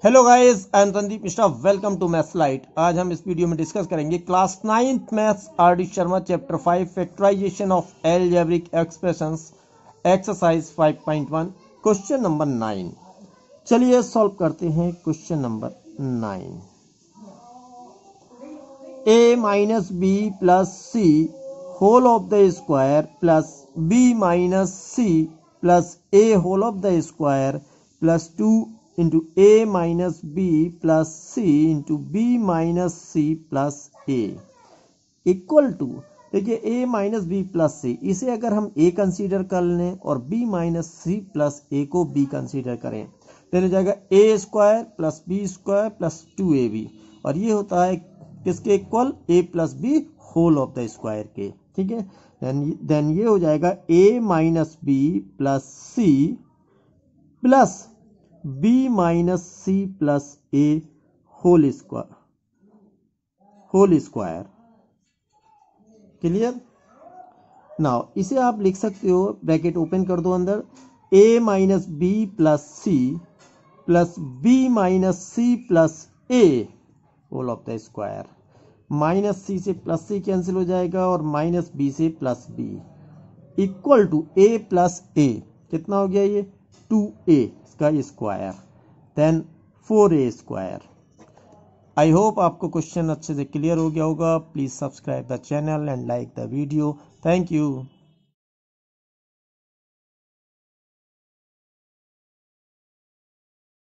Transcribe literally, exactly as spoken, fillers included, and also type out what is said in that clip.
Hello guys, I am Sandeep Mishra. Welcome to maths light. आज हम इस वीडियो में डिस्कस करेंगे class ninth maths R D Sharma chapter five factorisation of algebraic expressions exercise five point one question number nine. चलिए solve करते हैं question number nine. A minus B plus C whole of the square plus B minus C plus A whole of the square plus two into A minus B plus C into B minus C plus A equal to, देखिए A minus B plus C, इसे अगर हम A consider कर लें और B minus C plus A को B consider करें तो हो जाएगा A square plus B square plus two A B, और ये होता है किसके equal, A plus B whole of the square के। ठीक है, देन देन ये हो जाएगा A minus B plus C plus B minus C plus A whole square whole square clear. Now इसे आप लिख सकते हो, ब्रैकेट ओपन कर दो, अंदर A minus B plus C plus B minus C plus A whole of the square. Minus C से plus C cancel हो जाएगा और माइनस बी से plus B equal to A plus A, कितना हो गया ये, टू ए का square, then four A square. I hope आपको क्वेश्चन अच्छे से क्लियर हो गया होगा। Please subscribe the channel and like the video. Thank you.